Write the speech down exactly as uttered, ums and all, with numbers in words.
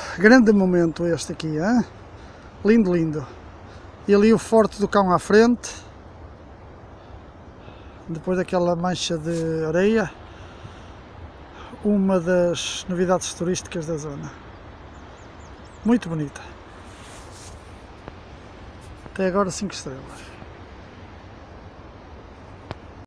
grande momento este aqui, hein? Lindo, lindo. E ali o Forte do Cão à frente, depois daquela mancha de areia, uma das novidades turísticas da zona. Muito bonita. Até agora cinco estrelas.